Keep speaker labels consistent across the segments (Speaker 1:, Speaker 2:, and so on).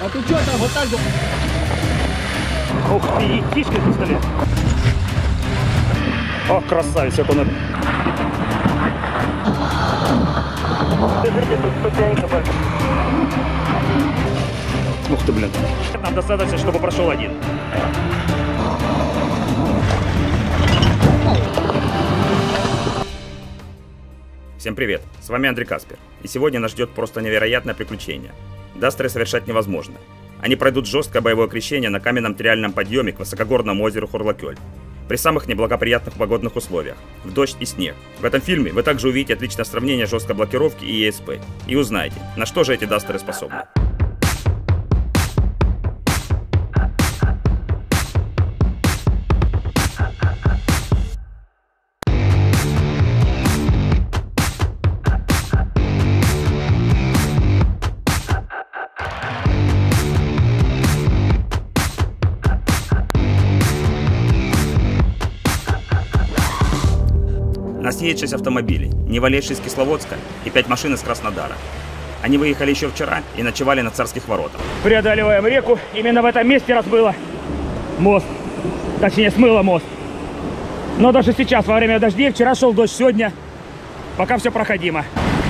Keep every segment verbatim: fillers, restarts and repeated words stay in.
Speaker 1: А ты что там вот так же?
Speaker 2: Ух ты, и кишки на столе. О, красавец, как он... Ух ты, блин. Нам достаточно, чтобы прошел один. Всем привет, с вами Андрей Каспер, и сегодня нас ждет просто невероятное приключение. Дастеры совершать невозможно. Они пройдут жесткое боевое крещение на каменном триальном подъеме к высокогорному озеру Хурлакёль. При самых неблагоприятных погодных условиях, в дождь и снег. В этом фильме вы также увидите отличное сравнение жесткой блокировки и и эс пи, и узнаете, на что же эти дастеры способны. У нас едет шесть автомобилей, Невалейший из Кисловодска и пять машин из Краснодара. Они выехали еще вчера и ночевали на Царских воротах. Преодолеваем реку, именно в этом месте разбыло мост, точнее смыло мост. Но даже сейчас, во время дождей, вчера шел дождь, сегодня пока все проходимо.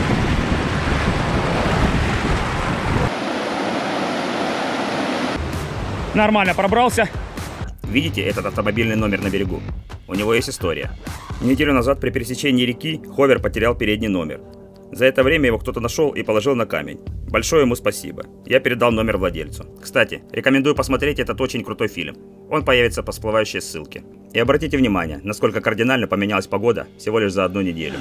Speaker 2: Нормально пробрался. Видите этот автомобильный номер на берегу? У него есть история. Неделю назад при пересечении реки Ховер потерял передний номер. За это время его кто-то нашел и положил на камень. Большое ему спасибо. Я передал номер владельцу. Кстати, рекомендую посмотреть этот очень крутой фильм. Он появится по всплывающей ссылке. И обратите внимание, насколько кардинально поменялась погода всего лишь за одну неделю.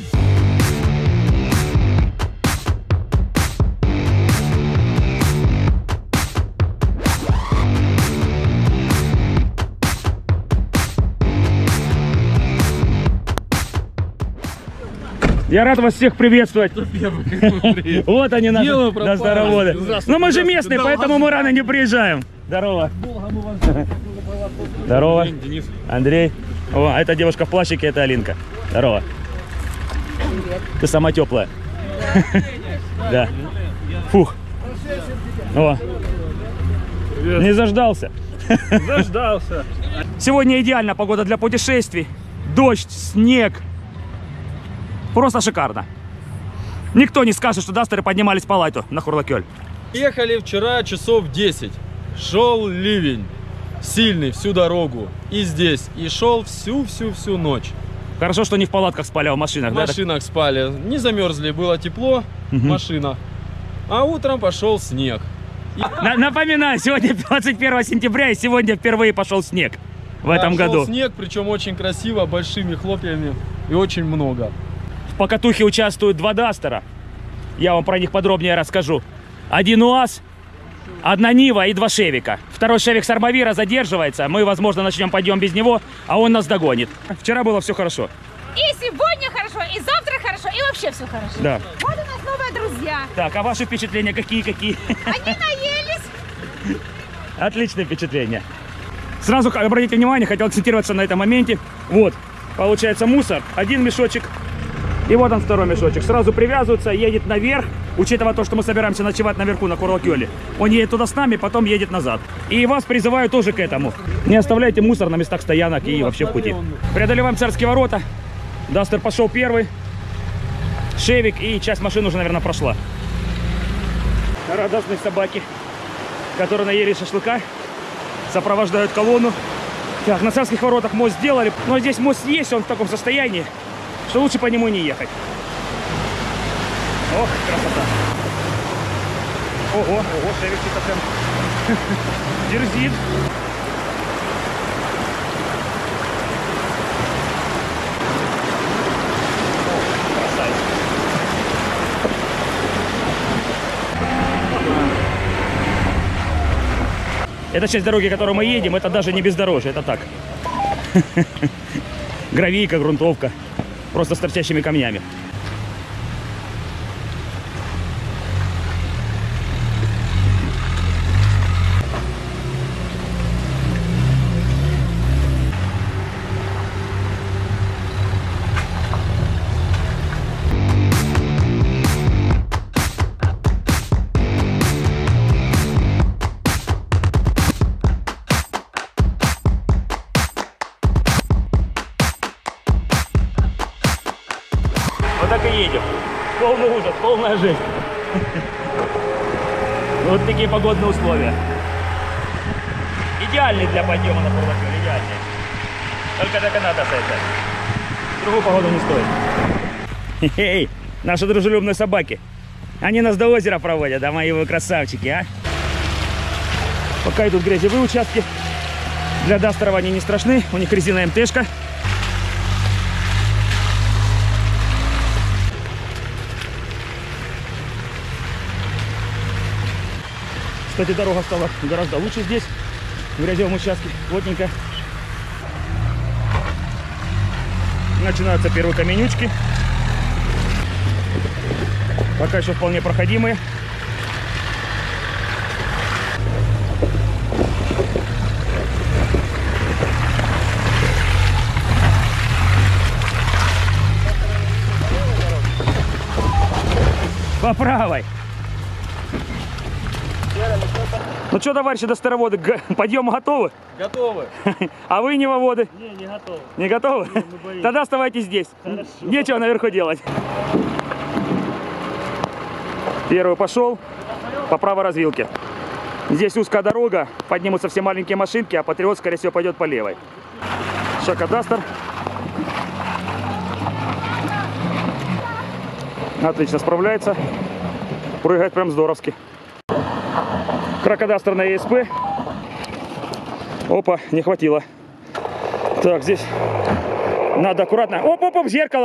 Speaker 2: Я рад вас всех приветствовать. Вот они, наши староводы. Но мы же местные, поэтому мы рано не приезжаем. Здорово. Здорово. Андрей. О, а эта девушка в плащике, это Алинка. Здорово. Ты сама теплая. Да. Фух. О. Не заждался.
Speaker 1: Заждался.
Speaker 2: Сегодня идеальная погода для путешествий. Дождь, снег. Просто шикарно. Никто не скажет, что дастеры поднимались по лайту на Хурлакёль.
Speaker 1: Ехали вчера часов десять. Шел ливень. Сильный всю дорогу. И здесь. И шел всю-всю-всю ночь.
Speaker 2: Хорошо, что не в палатках спали, а в машинах.
Speaker 1: В машинах да? спали. Не замерзли, было тепло в угу. машинах. А утром пошел снег. И...
Speaker 2: Напоминаю, сегодня двадцать первое сентября, и сегодня впервые пошел снег в да, этом году.
Speaker 1: Снег, причем очень красиво, большими хлопьями и очень много.
Speaker 2: В покатухе участвуют два дастера. Я вам про них подробнее расскажу. Один УАЗ, одна Нива и два Шевика. Второй Шевик с Армавира задерживается. Мы, возможно, начнем подъем без него, а он нас догонит. Вчера было все хорошо.
Speaker 3: И сегодня хорошо, и завтра хорошо, и вообще все хорошо.
Speaker 2: Да.
Speaker 3: Вот у нас новые друзья.
Speaker 2: Так, а ваши впечатления какие-какие?
Speaker 3: Они наелись.
Speaker 2: Отличное впечатление. Сразу обратите внимание, хотел акцентироваться на этом моменте. Вот, получается мусор. Один мешочек. И вот он второй мешочек. Сразу привязывается, едет наверх, учитывая то, что мы собираемся ночевать наверху на Хурлакёле. Он едет туда с нами, потом едет назад. И вас призываю тоже к этому. Не оставляйте мусор на местах стоянок и вообще в пути. Преодолеваем Царские ворота. Дастер пошел первый. Шевик и часть машин уже, наверное, прошла. Радостные собаки, которые наели шашлыка, сопровождают колонну. Так, на Царских воротах мост сделали. Но здесь мост есть, он в таком состоянии, что лучше по нему не ехать. Ох, красота. Ого, ого, Шевик что-то прям дерзит. Красавец. Эта часть дороги, которую мы едем, это даже не бездорожье, это так. Гравийка, грунтовка. Просто с торчащими камнями. Полный ужас, полная жизнь. Вот такие погодные условия. Идеальный для подъема на Бурлаке, идеальный. Только до каната создать. Другую погоду не стоит. Хе-хей, наши дружелюбные собаки. Они нас до озера проводят, да, мои вы красавчики, а? Пока идут грязевые участки. Для Дастерова они не страшны, у них резина МТшка. Кстати, дорога стала гораздо лучше здесь, в грязевом участке, плотненько. Начинаются первые каменючки. Пока еще вполне проходимые. По правой. Ну что, товарищи достароводы, подъем готовы?
Speaker 1: Готовы.
Speaker 2: А вы не воводы?
Speaker 4: Не, не готов.
Speaker 2: Не готовы?
Speaker 4: Не, мы боимся.
Speaker 2: Тогда оставайтесь здесь.
Speaker 4: Хорошо.
Speaker 2: Нечего наверху делать. Первый пошел по правой развилке. Здесь узкая дорога, поднимутся все маленькие машинки, а Патриот, скорее всего, пойдет по левой. Шака Дастер. Отлично справляется. Прыгает прям здоровски. Крокодастер на ЕСП. Опа, не хватило. Так, здесь надо аккуратно. Оп, оп, оп, зеркало.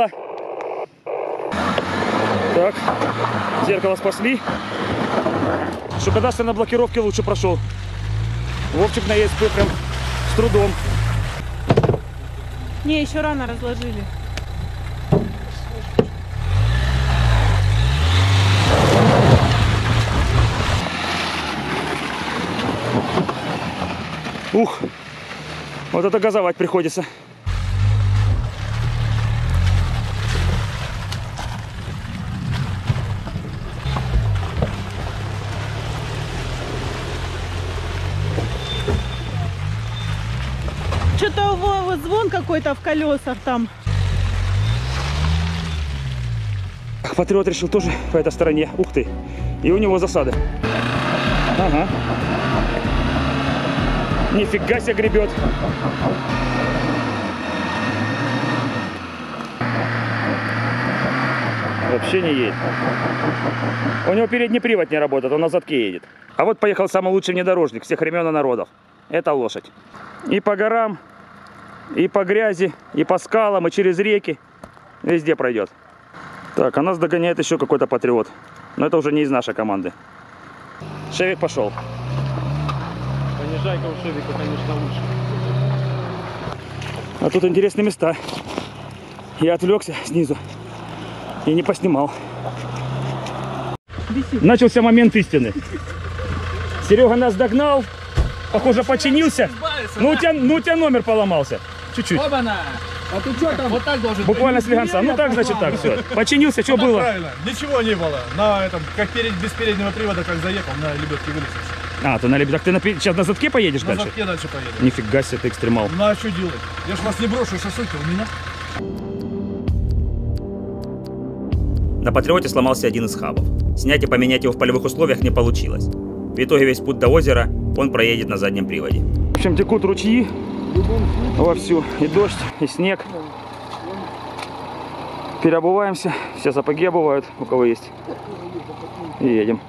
Speaker 2: Так, зеркало спасли. Шокодастер на блокировке лучше прошел. Вовчик на ЕСП прям с трудом.
Speaker 5: Не, еще рано разложили.
Speaker 2: Ух, вот это газовать приходится.
Speaker 5: Что-то у Вовы звон какой-то в колесах там.
Speaker 2: Патриот решил тоже по этой стороне. Ух ты. И у него засады. Ага. Нифига себе гребет. Вообще не едет. У него передний привод не работает, он на задке едет. А вот поехал самый лучший внедорожник всех времен и народов. Это лошадь. И по горам, и по грязи, и по скалам, и через реки. Везде пройдет. Так, а нас догоняет еще какой-то Патриот. Но это уже не из нашей команды. Шевик пошел.
Speaker 1: Понижайка у Шевика, конечно, лучше.
Speaker 2: А тут интересные места. Я отвлекся снизу и не поснимал. Начался момент истины. Серега нас догнал, похоже, починился. Ну у тебя, ну, у тебя номер поломался. Чуть-чуть.
Speaker 4: Оба-на! А ты что там?
Speaker 1: Вот так должен
Speaker 2: Буквально слегонца. Ну так, значит, так, все. Починился, что было?
Speaker 6: Правильно, ничего не было. На этом, как перед, без переднего привода, как заехал, на лебедке вылез.
Speaker 2: А, ты на лебедях. Ты на, сейчас на задке поедешь
Speaker 6: На
Speaker 2: дальше?
Speaker 6: задке дальше поеду.
Speaker 2: Нифига себе, ты экстремал.
Speaker 6: Ну а что делать? Я ж вас не брошу, шашлыки у меня.
Speaker 2: На Патриоте сломался один из хабов. Снять и поменять его в полевых условиях не получилось. В итоге весь путь до озера он проедет на заднем приводе. В общем, текут ручьи вовсю. И дождь, и снег. Переобуваемся. Все сапоги обувают, у кого есть. И едем.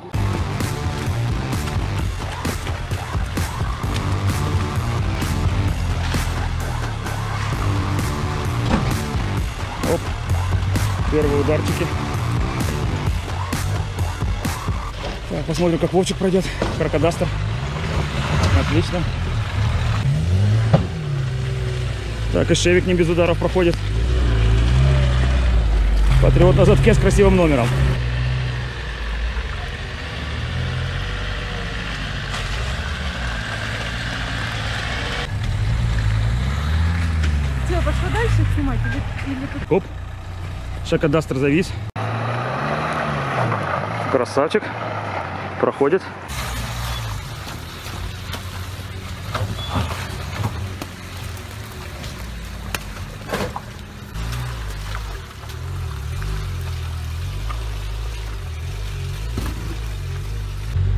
Speaker 2: Оп. Первые ударчики. Так, посмотрим, как Вовчик пройдет. Крокодастер. Отлично. Так, и Шевик не без ударов проходит. Патриот на задке с красивым номером.
Speaker 5: Все, пошла дальше снимать или, или тут?
Speaker 2: Оп. Шокодастер завис. Красавчик. Проходит.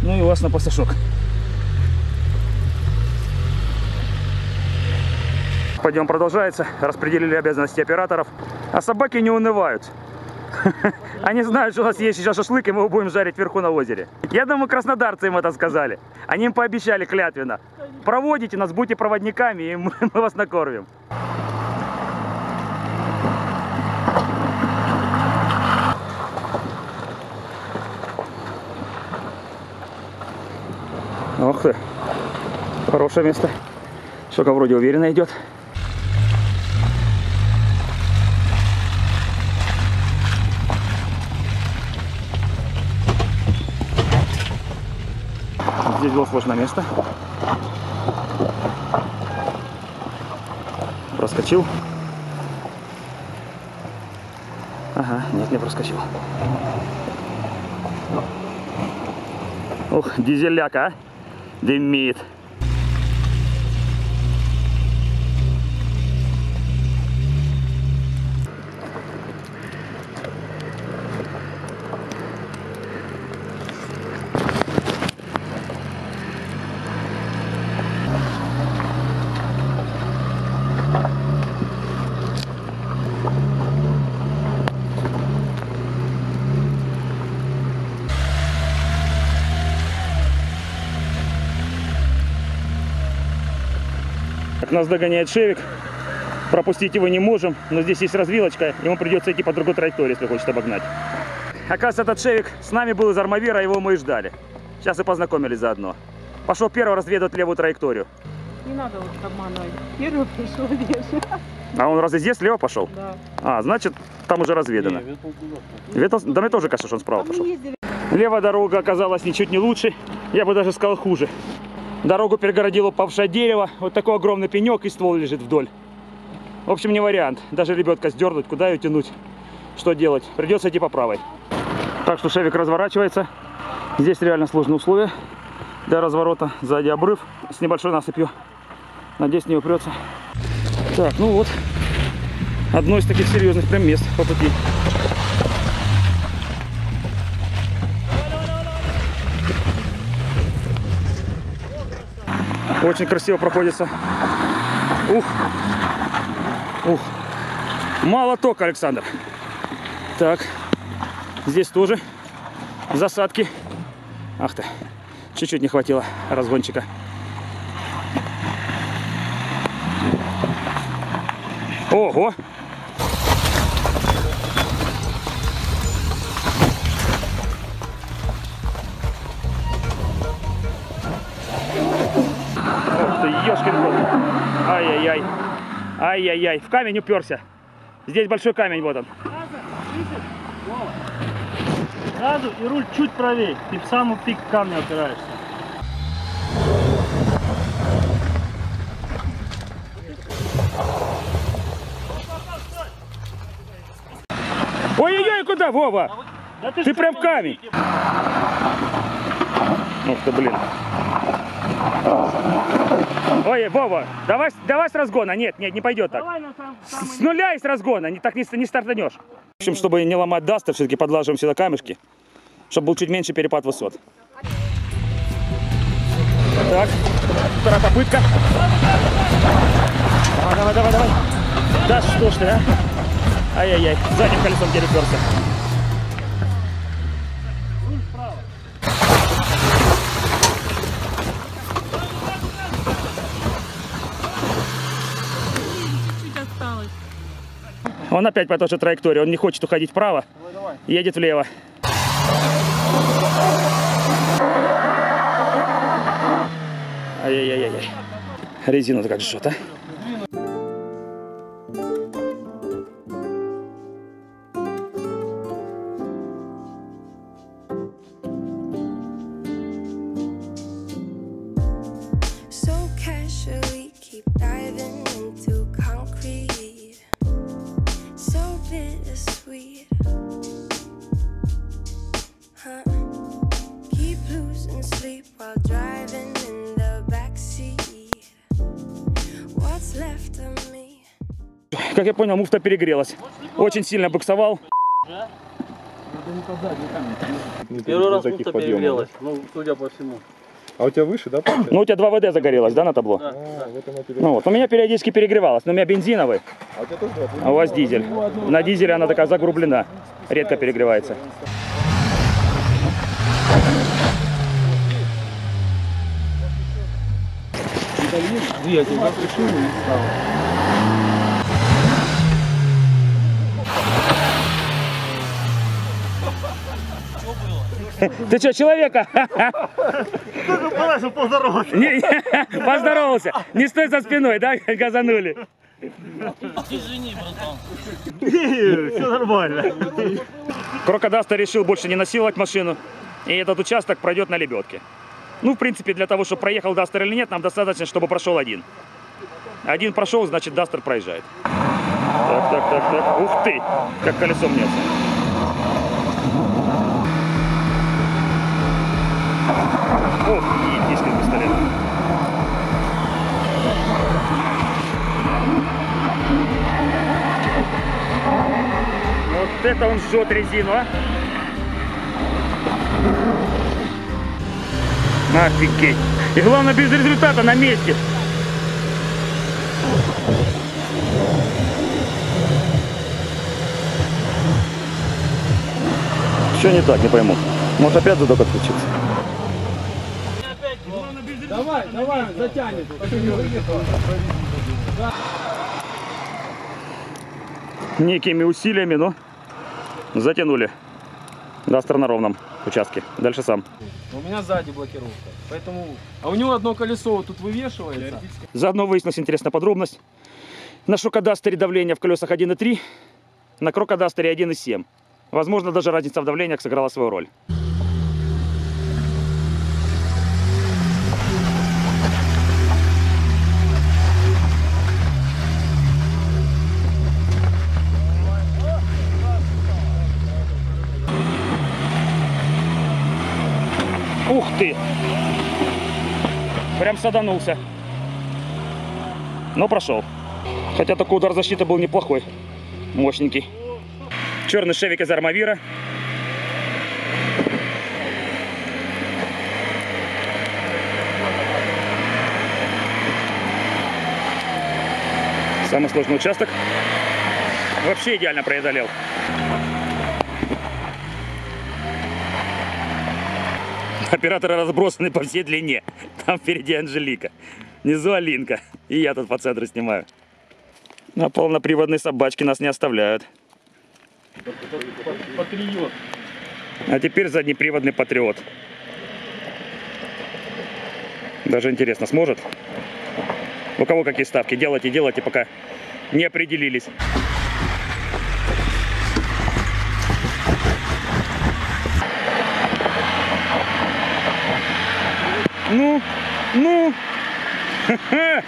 Speaker 2: Ну и у вас на пасашок. Подъем продолжается. Распределили обязанности операторов. А собаки не унывают. Они знают, что у нас есть сейчас шашлык, и мы его будем жарить вверху на озере. Я думаю, краснодарцы им это сказали. Они им пообещали клятвенно. Проводите нас, будьте проводниками, и мы, мы вас накормим. Ох ты, хорошее место. Щека вроде уверенно идет. Здесь было сложное место. Проскочил. Ага, нет, не проскочил. Ух, дизеляка, а? Дымит. Нас догоняет Шевик. Пропустить его не можем, но здесь есть развилочка, ему придется идти по другой траектории, если хочет обогнать. Оказывается, этот Шевик с нами был из Армавира, его мы и ждали. Сейчас и познакомились заодно. Пошел первый разведывать левую траекторию.
Speaker 5: Не надо вот обманывать. Первый пришел вверх.
Speaker 2: А он разве здесь слева пошел?
Speaker 5: Да.
Speaker 2: А, значит, там уже разведано. Ветл... Да мне тоже кажется, что он справа
Speaker 5: А мы
Speaker 2: пошел.
Speaker 5: ездили.
Speaker 2: Левая дорога оказалась ничуть не лучше, я бы даже сказал хуже. Дорогу перегородило упавшее дерево, вот такой огромный пенек и ствол лежит вдоль. В общем, не вариант. Даже лебедка сдернуть, куда ее тянуть, что делать? Придется идти по правой. Так что Шевик разворачивается. Здесь реально сложные условия для разворота. Сзади обрыв с небольшой насыпью. Надеюсь, не упрется. Так, ну вот. Одно из таких серьезных прям мест по пути. Очень красиво проходится. Ух. Ух. Мало тока, Александр. Так. Здесь тоже засадки. Ах ты. Чуть-чуть не хватило разгончика. Ого. Ёшкин кот. Ай-яй-яй. Ай-яй-яй. В камень уперся. Здесь большой камень, вот он.
Speaker 7: Сразу и руль чуть правее. Ты в самый пик камня опираешься.
Speaker 2: Ой-ой-ой, куда, Вова?
Speaker 7: Да
Speaker 2: Ты прям в камень. Ух ты, блин. Ой, Вова, давай, давай с разгона. Нет, нет, не пойдет так.
Speaker 7: Давай на сам, самый...
Speaker 2: С нуля и с разгона. Не, так не, не стартанешь. В общем, чтобы не ломать дастер, все-таки подлаживаем сюда камешки, чтобы был чуть меньше перепад высот. Так, вторая попытка. Давай, давай, давай, давай. Да что ж ты, а? Ай-яй-яй, задним колесом переперся. Он опять по той же траектории, он не хочет уходить вправо, давай, давай. Едет влево. Ай-яй-яй-яй. Резину-то как жжет, а? Как я понял, муфта перегрелась. Очень сильно буксовал.
Speaker 1: Первый раз муфта перегрелась, ну, судя по всему.
Speaker 6: А у тебя выше, да?
Speaker 2: Ну, у тебя два вэ дэ загорелось, да, на табло?
Speaker 1: Да,
Speaker 6: А, вот оно перед-
Speaker 2: Ну вот, у меня периодически перегревалось, но у меня бензиновый,
Speaker 6: А у тебя тоже два?
Speaker 2: а у вас дизель. На дизеле она такая загрублена, редко перегревается.
Speaker 1: Двигатель запрещил и стал.
Speaker 2: Ты что, человека?
Speaker 7: Поздороваться.
Speaker 2: Не- не, Поздоровался. Не стой за спиной, да, газанули.
Speaker 7: Все нормально.
Speaker 2: Крокодаста решил больше не насиловать машину, и этот участок пройдет на лебедке. Ну, в принципе, для того, чтобы проехал Дастер или нет, нам достаточно, чтобы прошел один. Один прошел, значит, Дастер проезжает. Так, так, так, так. Ух ты, как колесо мнется. Ох, и дискин пистолет. Вот это он жжет резину, а? Офигеть. И главное, без результата, на месте. Что не так, не пойму. Может, опять задок отключился?
Speaker 4: Давай, давай, затянет.
Speaker 2: Некими усилиями, но затянули. Дастер на ровном участке. Дальше сам.
Speaker 1: У меня сзади блокировка, поэтому... А у него одно колесо вот тут вывешивается.
Speaker 2: Заодно выяснилась интересная подробность. На шокодастере давление в колесах один и три, на крокодастере один и семь. Возможно, даже разница в давлениях сыграла свою роль. Ух ты! Прям саданулся. Но прошел. Хотя такой удар защиты был неплохой. Мощненький. Черный шевик из Армавира. Самый сложный участок. Вообще идеально преодолел. Операторы разбросаны по всей длине. Там впереди Анжелика. Внизу Алинка. И я тут по центру снимаю. А полноприводные собачки нас не оставляют.
Speaker 1: Патриот.
Speaker 2: А теперь заднеприводный патриот. Даже интересно, сможет? У кого какие ставки? Делайте, делайте, пока не определились. Ну, ну, ха-ха.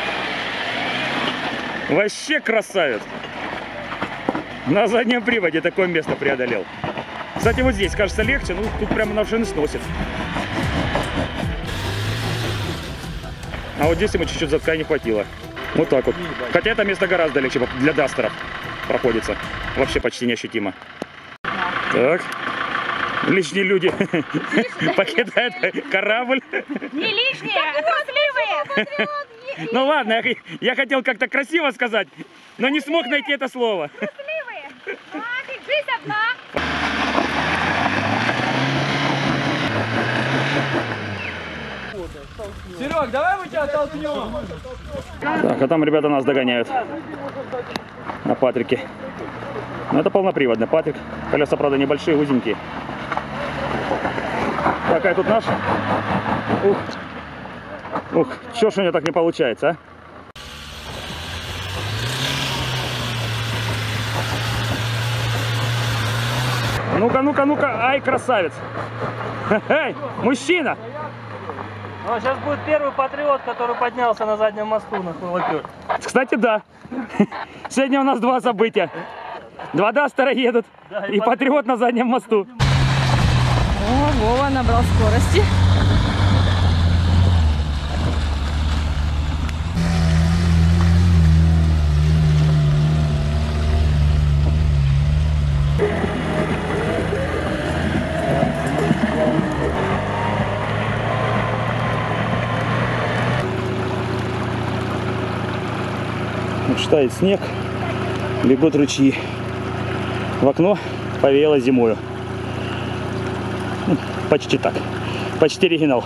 Speaker 2: Вообще красавец. На заднем приводе такое место преодолел. Кстати, вот здесь, кажется, легче, ну тут прямо машины сносит. А вот здесь ему чуть-чуть задка не хватило. Вот так вот. Хотя это место гораздо легче для дастеров проходится. Вообще почти неощутимо. Так. Лишние люди покидают корабль.
Speaker 3: Не лишние, а трусливые.
Speaker 2: Ну ладно, я, я хотел как-то красиво сказать, но не смог найти это слово.
Speaker 3: Трусливые. А, ты жизнь одна.
Speaker 1: Серег, давай мы тебя толкнем.
Speaker 2: Так, а там ребята нас догоняют на Патрике. Ну, это полноприводный Патрик. Колеса, правда, небольшие, узенькие. Какая тут наш? Ух, ух, что ж у него так не получается, а? Ну-ка, ну-ка, ну-ка, ай, красавец! Эй, мужчина!
Speaker 7: Ну, сейчас будет первый патриот, который поднялся на заднем мосту на Кулакер.
Speaker 2: Кстати, да. Сегодня у нас два события. Два дастера едут,
Speaker 7: Да,
Speaker 2: и
Speaker 7: и
Speaker 2: патриот на заднем мосту.
Speaker 5: О, Вова набрал скорости.
Speaker 2: Тает снег, бегут ручьи. В окно повеяло зимою. Почти так. Почти оригинал.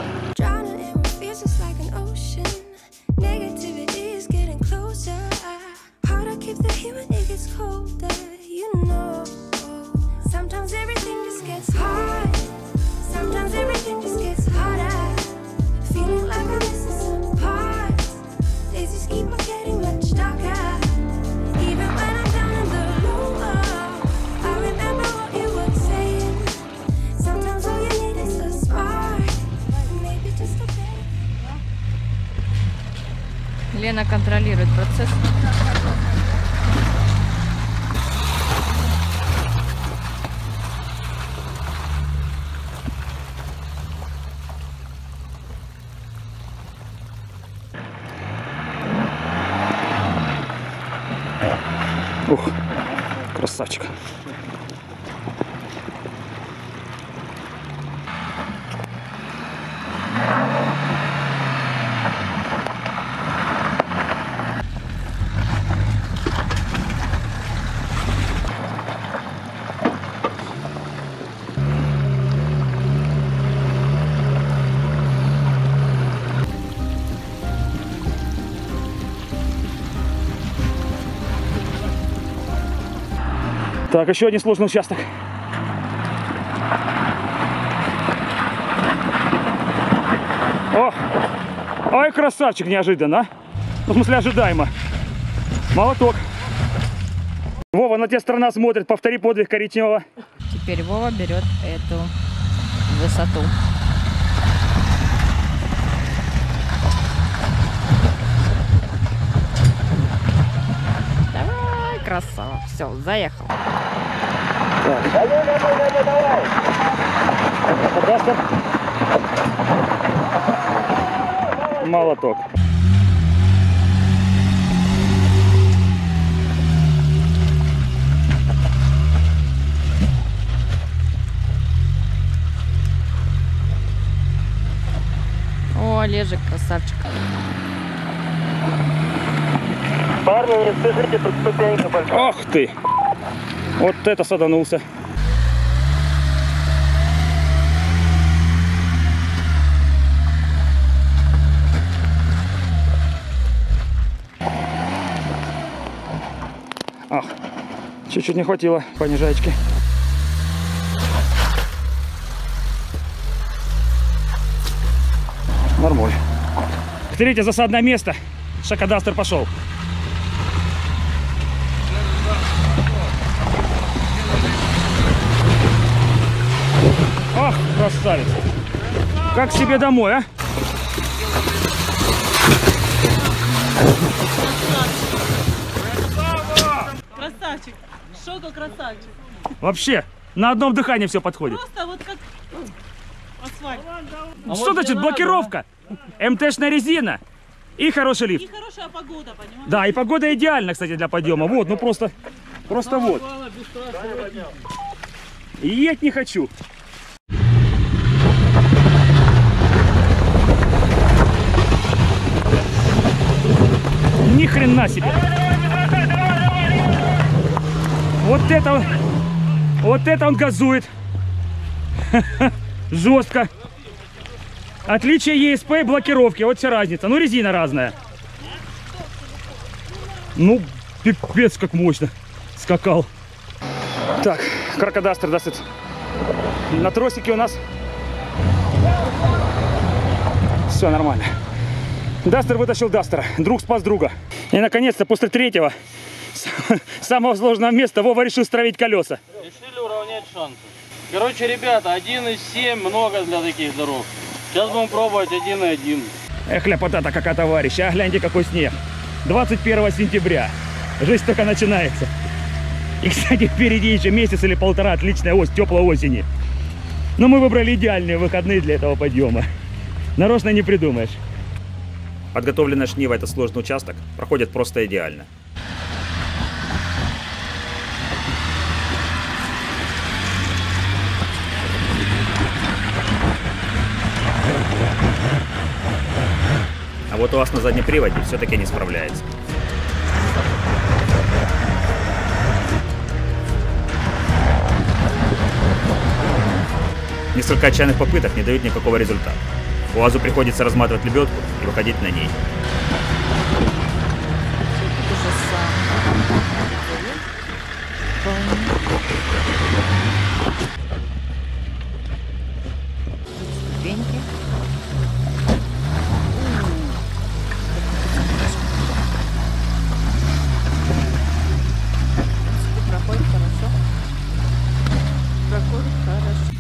Speaker 8: Лена контролирует процесс.
Speaker 2: Ух, красавчик. Так, еще один сложный участок. О! Ой, красавчик, неожиданно. Ну, в смысле, ожидаемо. Молоток. Вова, на тебя страна смотрит. Повтори подвиг коричневого.
Speaker 8: Теперь Вова берет эту высоту. Давай, красава. Все, заехал.
Speaker 2: Так. Дастер. Молоток.
Speaker 8: О, Олежек, красавчик.
Speaker 7: Парни, не спешите, тут ступенька большая.
Speaker 2: Ох ты! Вот это саданулся. Ах, чуть-чуть не хватило понижаечки. Нормально. Третье засадное место. Шакодастер пошел. Ах, красавец. Как себе домой, а?
Speaker 5: Красавчик. Шоко красавчик.
Speaker 2: Вообще, на одном дыхании все подходит.
Speaker 5: Просто вот как асфальт.
Speaker 2: Что значит блокировка? МТшная резина и хороший лифт.
Speaker 5: И хорошая погода, понимаешь?
Speaker 2: Да, и погода идеальна, кстати, для подъема. Вот, ну просто, просто вот. Едь не хочу. Ни хрена себе. Вот это он, вот это он газует. Жестко. Отличие ЕСП и блокировки. Вот вся разница. Ну, резина разная. Ну, пипец, как мощно скакал. Так, крокодастер даст. На тросике у нас все нормально. Дастер вытащил Дастера. Друг спас друга. И наконец-то после третьего самого сложного места Вова решил стравить колеса.
Speaker 9: Решили уравнять шансы. Короче, ребята, один и семь много для таких дорог. Сейчас будем пробовать один и один.
Speaker 2: Эх, ляпота-то какая, товарищ. А гляньте, какой снег. двадцать первого сентября. Жизнь только начинается. И, кстати, впереди еще месяц или полтора отличная ось, теплой осени. Но мы выбрали идеальные выходные для этого подъема. Нарочно не придумаешь. Подготовленная жнива, этот сложный участок, проходит просто идеально. А вот у вас на заднем приводе все-таки не справляется. Несколько отчаянных попыток не дают никакого результата. УАЗу приходится разматывать лебедку и выходить на ней.
Speaker 8: Ступеньки. Проходит хорошо. Проходит хорошо.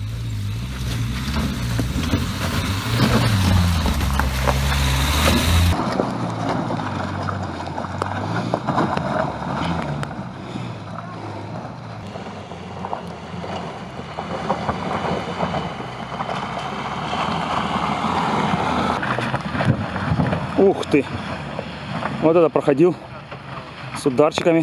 Speaker 2: Ух ты! Вот это проходил с ударчиками.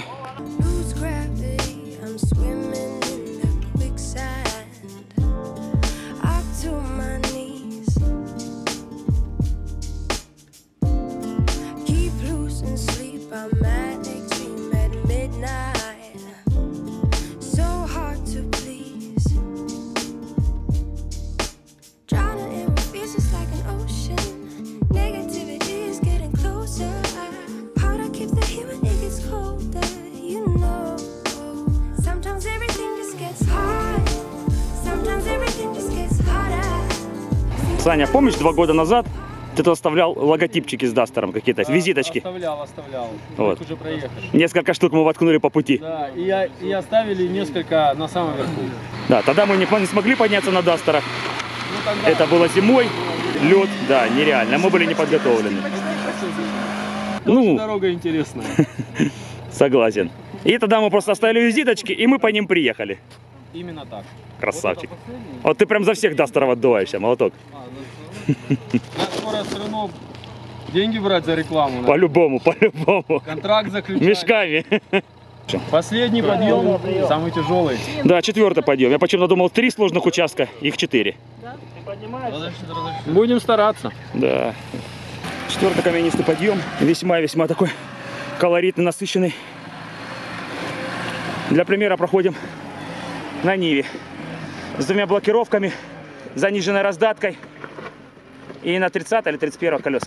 Speaker 2: Саня, помнишь, два года назад ты тут оставлял логотипчики с Дастером какие-то,
Speaker 1: Да,
Speaker 2: визиточки?
Speaker 1: Оставлял, оставлял.
Speaker 2: Вот.
Speaker 1: Уже проехали.
Speaker 2: Несколько штук мы воткнули по пути.
Speaker 1: Да, и, я, и оставили несколько на самом верху.
Speaker 2: Да, тогда мы не, не смогли подняться на Дастерах.
Speaker 1: Ну, тогда...
Speaker 2: Это было зимой, лед, да, нереально, мы были не подготовлены. Ну,
Speaker 1: дорога интересная.
Speaker 2: Согласен. И тогда мы просто оставили визиточки, и мы по ним приехали.
Speaker 1: Именно так.
Speaker 2: Красавчик. Вот ты прям за всех Дастеров отдуваешься, молоток.
Speaker 1: А, ну, надо скоро все равно деньги брать за рекламу. надо.
Speaker 2: По-любому, по-любому.
Speaker 1: Контракт заключать.
Speaker 2: Мешками.
Speaker 1: Последний подъем, самый тяжелый.
Speaker 2: Да, четвертый подъем. Я почему-то думал три сложных участка, их четыре.
Speaker 1: Будем стараться.
Speaker 2: Да. Четвертый каменистый подъем. Весьма-весьма такой колоритный, насыщенный. Для примера проходим на Ниве. С двумя блокировками, заниженной раздаткой. И на тридцатом или тридцать первом колесах.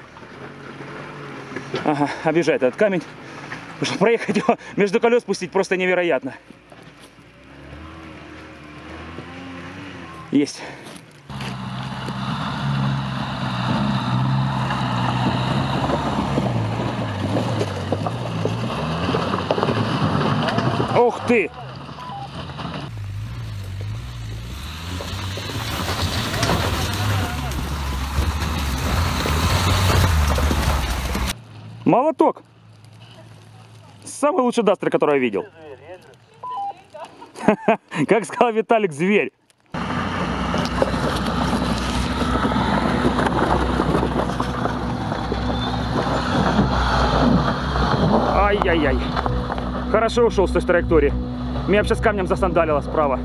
Speaker 2: Ага, объезжает этот камень. Потому что проехать его между колес пустить просто невероятно. Есть. Ух ты! Молоток! Самый лучший Дастер, который я видел. Как сказал Виталик, зверь. Ай-яй-яй. Хорошо ушел с той траектории. Меня вообще с камнем засандалило справа.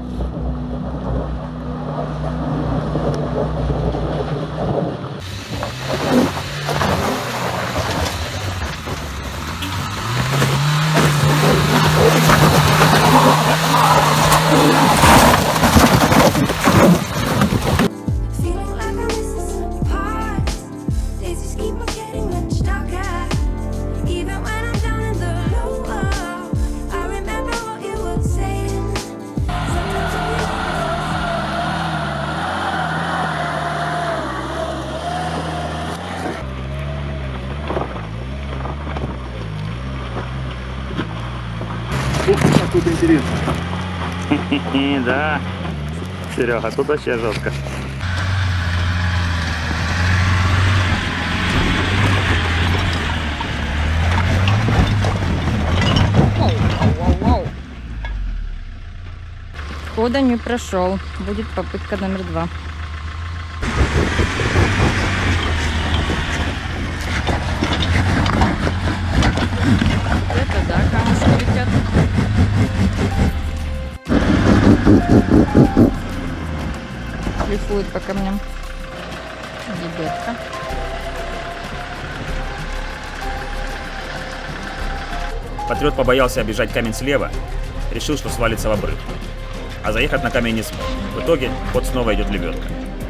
Speaker 6: Тут интересно.
Speaker 2: Да, Серега, тут вообще жестко.
Speaker 8: Хода не прошел. Будет попытка номер два. Это да, камушки летят. Шлифует по камням. Лебедка.
Speaker 2: Патриот побоялся обижать камень слева, решил, что свалится в обрыв. А заехать на камень не смог. В В итоге вот снова идет лебедка.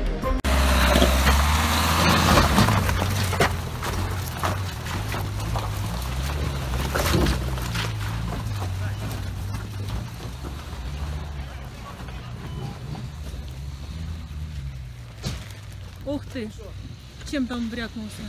Speaker 5: Ух ты! Чем там брякнулся?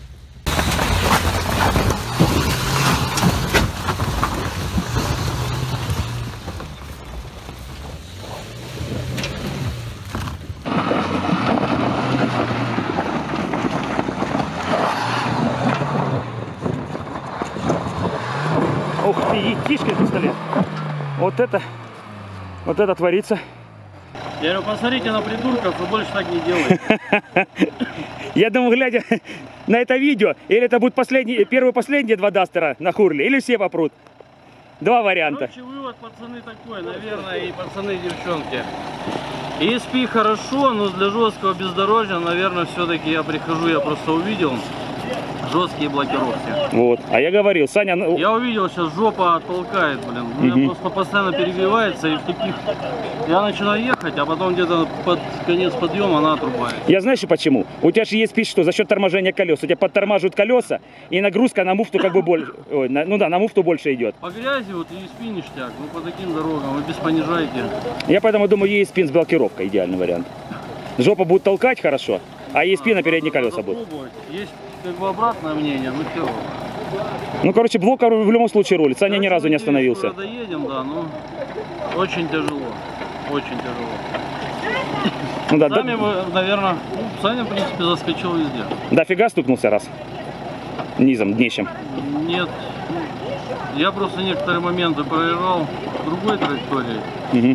Speaker 2: Ух ты, и кишки на столе. Вот это, вот это творится.
Speaker 9: Я говорю, посмотрите на придурков, вы больше так не делаете.
Speaker 2: Я думаю, глядя на это видео, или это будет последний, первый последний два дастера на Хурле, или все попрут. Два варианта.
Speaker 9: Короче, вывод, пацаны, такой, наверное, и пацаны, и девчонки. и эс пи хорошо, но для жесткого бездорожья, наверное, все-таки я прихожу, я просто увидел жесткие блокировки.
Speaker 2: Вот. А я говорил, Саня... Ну...
Speaker 9: Я увидел, сейчас жопа оттолкает, блин. У меня
Speaker 2: Угу.
Speaker 9: просто постоянно перегревается, и в таких... Я начинаю ехать, а потом где-то под конец подъема она отрубает.
Speaker 2: Я знаешь почему? У тебя же есть пись, что за счет торможения колес. У тебя подтормаживают колеса, и нагрузка на муфту как бы больше... Ой, на... Ну да, на муфту больше идет.
Speaker 9: По грязи вот и эс пи ништяк, ну по таким дорогам, вы без понижайте.
Speaker 2: Я поэтому думаю, и эс пи с блокировкой идеальный вариант. Жопа будет толкать хорошо, а и эс пи а, на передние колеса будет.
Speaker 9: Есть как бы обратное мнение, ну все.
Speaker 2: Ну, короче, блок в любом случае рулит. Саня ни разу не остановился.
Speaker 9: Доедем, да, ну очень тяжело, очень тяжело.
Speaker 2: Ну, да,
Speaker 9: Сами
Speaker 2: да...
Speaker 9: вы, наверное, ну, Саня, в принципе, заскочил везде.
Speaker 2: Дофига стукнулся раз. Низом, днищем.
Speaker 9: Нет, я просто некоторые моменты проезжал другой траекторией.
Speaker 2: Угу.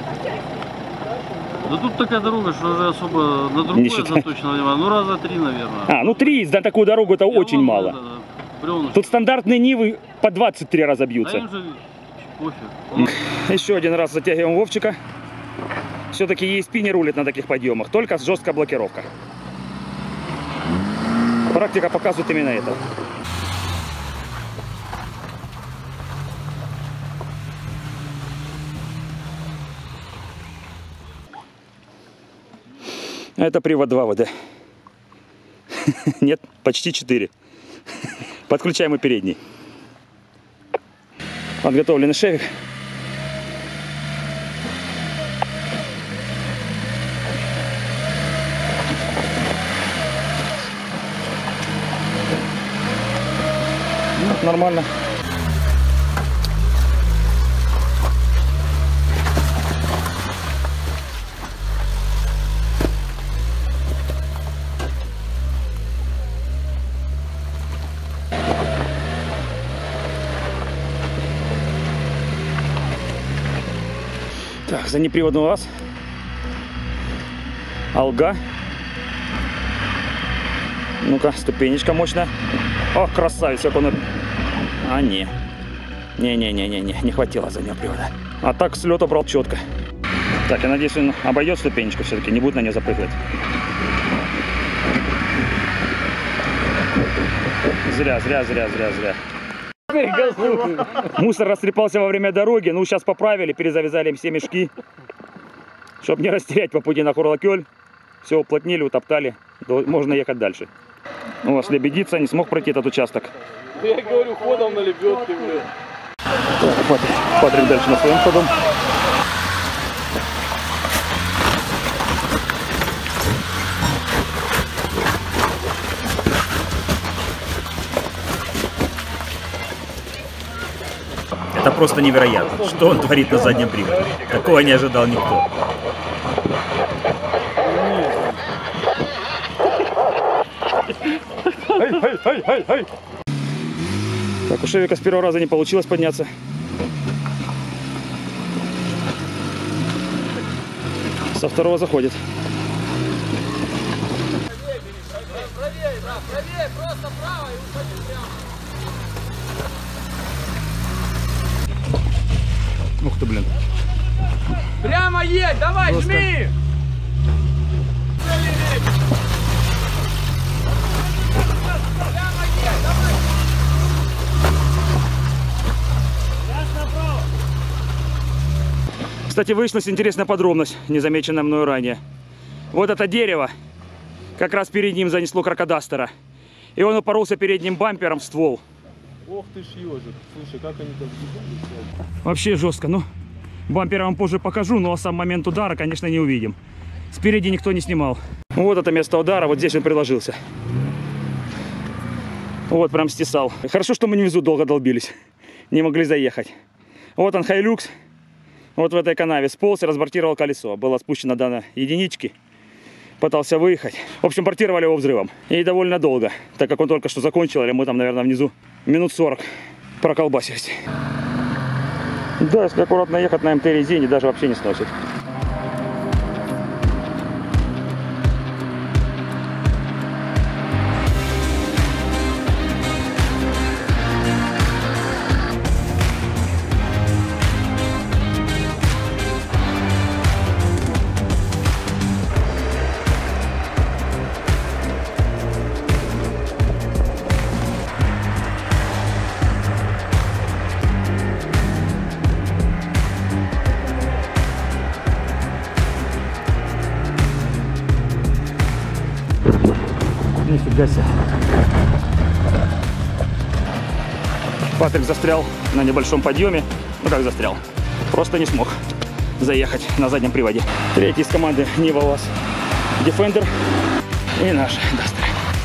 Speaker 9: Да тут такая дорога, что уже особо на другое заточено внимание. Ну раза три, наверное.
Speaker 2: А, ну три на такую дорогу это
Speaker 9: Я
Speaker 2: очень
Speaker 9: вон,
Speaker 2: мало.
Speaker 9: Да, да,
Speaker 2: тут стандартные Нивы по двадцать три раза бьются.
Speaker 9: Да, им же пофиг.
Speaker 2: Еще один раз затягиваем Вовчика. Все-таки и эс пи не рулит на таких подъемах, только жесткая блокировка. Практика показывает именно это. Это привод два вэ дэ. Нет, почти четыре. Подключаем и передний. Подготовленный шевик. Ну, нормально. Так, заднеприводный УАЗ, Алга. Ну-ка, ступенечка мощная. Ох, красавец, как он... А, не. Не-не-не-не-не, не хватило заднего привода. А так с лета брал четко. Так, я надеюсь, он обойдет ступенечку все-таки, не будет на нее запрыгивать. Зря, зря, зря, зря, зря. Мусор растрепался во время дороги. Ну, сейчас поправили, перезавязали все мешки. Чтобы не растерять по пути на Хурлакёль. Все уплотнили, утоптали. Можно ехать дальше. У вас лебедица не смог пройти этот участок.
Speaker 1: Я говорю, ходом на лебедке, блин.
Speaker 2: Так, Патрик, Патрик дальше на своем ходом. Это просто невероятно, что он творит на заднем приводе. Такого не ожидал никто. Так, у Шевика с первого раза не получилось подняться. Со второго заходит.
Speaker 4: Правее, да, правее, просто право и уходи прямо.
Speaker 2: Ух ты, блин.
Speaker 4: Прямо едь, давай,
Speaker 2: Просто.
Speaker 4: жми!
Speaker 2: Кстати, выяснилась интересная подробность, незамеченная мною ранее. Вот это дерево, как раз перед ним занесло крокодастера. И он упоролся передним бампером в ствол.
Speaker 1: Ох ты ж ежик. Слушай, как они там...
Speaker 2: Вообще жестко. Ну, бампер я вам позже покажу, но сам момент удара, конечно, не увидим. Спереди никто не снимал. Вот это место удара, вот здесь он приложился. Вот, прям стесал. Хорошо, что мы внизу долго долбились. Не могли заехать. Вот он, Хайлюкс. Вот в этой канаве сполз и разбортировал колесо. Было спущено до единички. Пытался выехать. В общем, бортировали его взрывом. И довольно долго, так как он только что закончил, или мы там, наверное, внизу минут сорок проколбасились. Да, если аккуратно ехать на эм тэ резине, даже вообще не сносит. Нифига себе. Патрик застрял на небольшом подъеме. Ну как застрял? Просто не смог заехать на заднем приводе. Третий из команды Нива УАЗ Defender и наш Duster.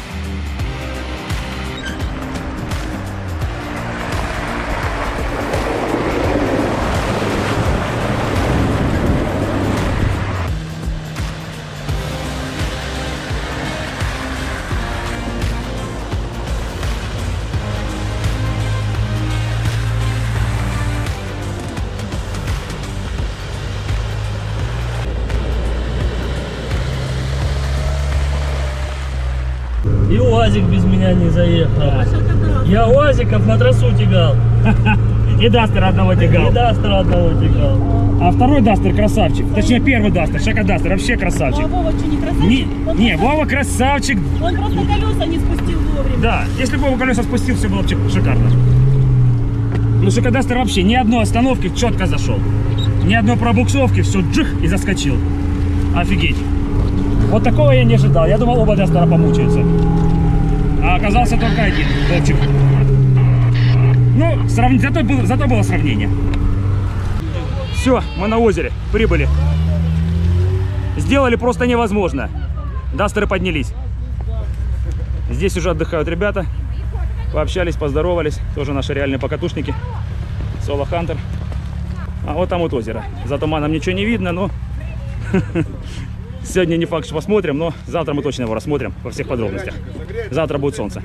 Speaker 7: И УАЗик без меня не заехал. Я УАЗиков на трассу тягал.
Speaker 2: И Дастера одного
Speaker 7: И
Speaker 2: тягал.
Speaker 7: Дастера одного тягал.
Speaker 2: А второй Дастер красавчик. Точнее, первый Дастер, Шака Дастер, вообще красавчик.
Speaker 5: А Вова что, не красавчик?
Speaker 2: Не,
Speaker 5: Он
Speaker 2: не,
Speaker 5: просто-
Speaker 2: Вова красавчик.
Speaker 5: Он просто колеса не спустил вовремя.
Speaker 2: Да, если бы Вова колеса спустил, все было бы шикарно. Ну, Шака Дастер вообще ни одной остановки четко зашел. Ни одной пробуксовки, все джих и заскочил. Офигеть. Вот такого я не ожидал. Я думал, оба Дастера помучаются. А оказался только один, Вовчик. Ну, срав... зато, было, зато было сравнение. Все, мы на озере, прибыли. Сделали просто невозможно. Дастеры поднялись. Здесь уже отдыхают ребята. Пообщались, поздоровались. Тоже наши реальные покатушники. Соло Хантер. А вот там вот озеро. За туманом ничего не видно, но... Сегодня не факт, что посмотрим, но завтра мы точно его рассмотрим во всех подробностях. Завтра будет солнце.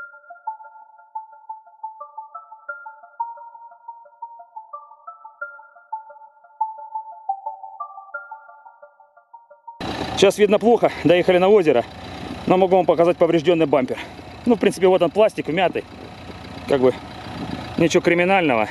Speaker 2: Сейчас видно плохо, доехали на озеро, но могу вам показать поврежденный бампер. Ну, в принципе, вот он пластик, вмятый. Как бы ничего криминального.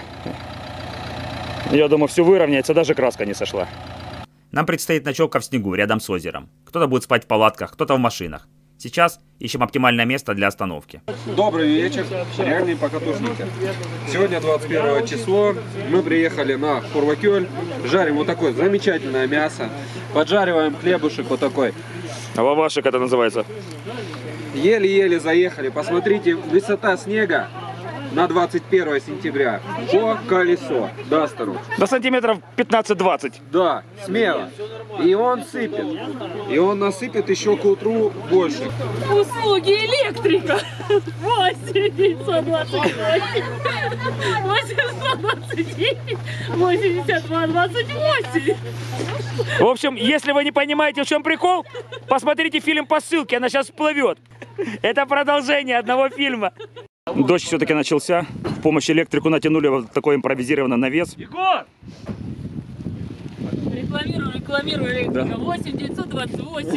Speaker 2: Я думаю, все выровняется, даже краска не сошла.
Speaker 10: Нам предстоит ночевка в снегу рядом с озером. Кто-то будет спать в палатках, кто-то в машинах. Сейчас ищем оптимальное место для остановки.
Speaker 11: Добрый вечер, реальные покатушники. Сегодня двадцать первое число, мы приехали на Хорвакёль, жарим вот такое замечательное мясо, поджариваем хлебушек вот такой.
Speaker 2: А лавашек это называется?
Speaker 11: Еле-еле заехали, посмотрите, высота снега на двадцать первое сентября по колесо Дастеру.
Speaker 2: До сантиметров пятнадцать-двадцать.
Speaker 11: Да, смело. И он сыпет. И он насыпет еще к утру больше.
Speaker 5: Услуги электрика. восемь девятьсот двадцать восемь. восемьсот двадцать девять. восемьдесят два двадцать восемь.
Speaker 2: В общем, если вы не понимаете, в чем прикол, посмотрите фильм по ссылке, она сейчас всплывет. Это продолжение одного фильма. Дождь все-таки начался. В помощь электрику натянули вот такой импровизированный навес.
Speaker 7: Егор!
Speaker 5: Рекламирую, рекламирую электрика. восемь девятьсот двадцать восемь.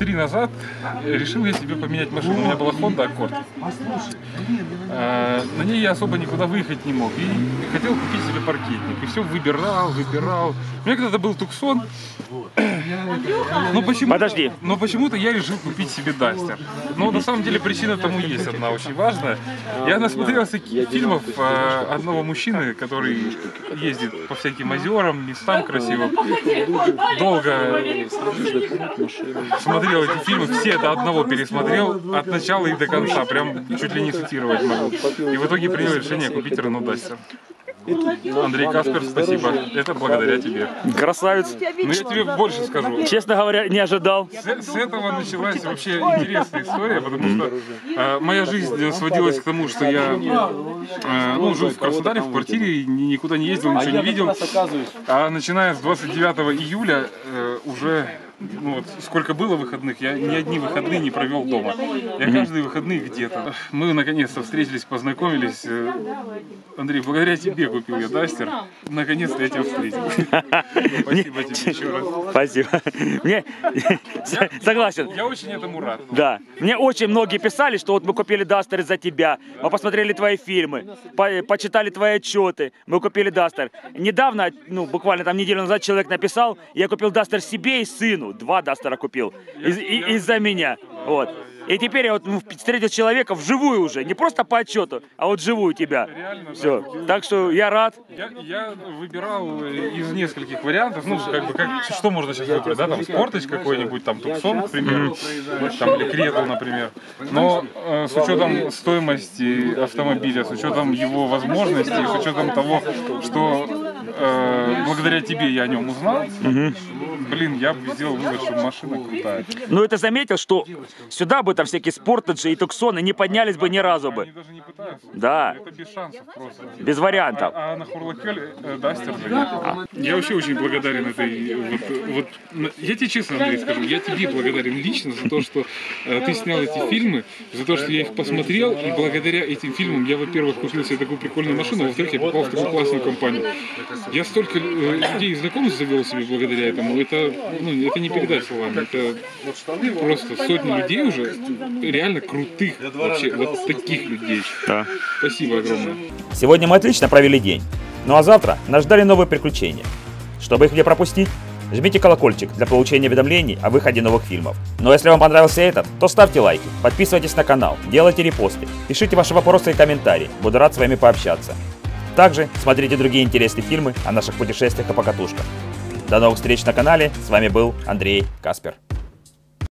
Speaker 12: три назад решил я себе поменять машину. У меня была Honda Accord. А, на ней я особо никуда выехать не мог. И хотел купить себе паркетник. И все выбирал, выбирал. У меня когда-то был Tucson. Но почему-то,
Speaker 2: Подожди.
Speaker 12: но почему-то я решил купить себе Duster. Но на самом деле причина тому есть одна очень важная. Я насмотрелся фильмов э, одного мужчины, который ездит по всяким озерам, местам красивым. Долго смотрел эти фильмы, все до одного пересмотрел, от начала и до конца, прям чуть ли не цитировать могу. И в итоге принял решение купить Renault Duster. Андрей Каспер, спасибо. Это благодаря тебе.
Speaker 2: Красавец.
Speaker 12: Но я тебе больше скажу.
Speaker 2: Честно говоря, не ожидал.
Speaker 12: С, с этого началась вообще интересная история, потому что э, моя жизнь сводилась к тому, что я э, ну, жил в Краснодаре, в квартире, ни, никуда не ездил, ничего не видел. А начиная с двадцать девятого июля э, уже... Ну вот, сколько было выходных, я ни одни выходные не провел дома. Я каждые выходные где-то. Мы наконец-то встретились, познакомились. Андрей, благодаря тебе купил я Дастер. Наконец-то я тебя встретил. Спасибо тебе еще раз.
Speaker 2: Спасибо. Мне... Согласен.
Speaker 12: Я очень этому рад.
Speaker 2: Да. Мне очень многие писали, что вот мы купили Дастер из-за тебя. Мы посмотрели твои фильмы, по почитали твои отчеты. Мы купили Дастер. Недавно, ну буквально там неделю назад человек написал, я купил Дастер себе и сыну. Два Дастера купил из, из-за меня. Вот. И теперь я вот встретил человека вживую уже, не просто по отчету, а вот вживую тебя.
Speaker 12: Реально,
Speaker 2: все.
Speaker 12: Да.
Speaker 2: Так что я рад.
Speaker 12: Я, я выбирал из нескольких вариантов, ну, как бы, как, что можно сейчас выбрать, да, там, Sportage какой-нибудь, там, Tucson, к примеру, там, или Крету, например. Но э, с учетом стоимости автомобиля, с учетом его возможностей, с учетом того, что э, благодаря тебе я о нем узнал, угу. блин, я бы сделал вывод, что машина крутая.
Speaker 2: Ну, ты заметил, что сюда бы там всякие Sportage и Tucsony не поднялись бы ни разу бы.
Speaker 12: Они даже не пытаются.
Speaker 2: Да.
Speaker 12: Это без шансов просто.
Speaker 2: Без вариантов.
Speaker 12: А, а на Хурлакель э, Дастер же нет. А. Я вообще очень благодарен этой... Вот, вот, я тебе честно, Андрей, скажу, я тебе благодарен лично за то, что э, ты снял эти фильмы, за то, что я их посмотрел, и благодаря этим фильмам я, во-первых, купил себе такую прикольную машину, а во-вторых, я попал в такую классную компанию. Я столько э, людей и знакомых завел себе благодаря этому. Это, ну, это не передать словами. Это просто сотни людей уже, реально крутых вообще, вот таких людей.
Speaker 2: Да.
Speaker 12: Спасибо огромное.
Speaker 10: Сегодня мы отлично провели день. Ну а завтра нас ждали новые приключения. Чтобы их не пропустить, жмите колокольчик для получения уведомлений о выходе новых фильмов. Ну а если вам понравился этот, то ставьте лайки, подписывайтесь на канал, делайте репосты, пишите ваши вопросы и комментарии, буду рад с вами пообщаться. Также смотрите другие интересные фильмы о наших путешествиях и покатушках. До новых встреч на канале, с вами был Андрей Каспер.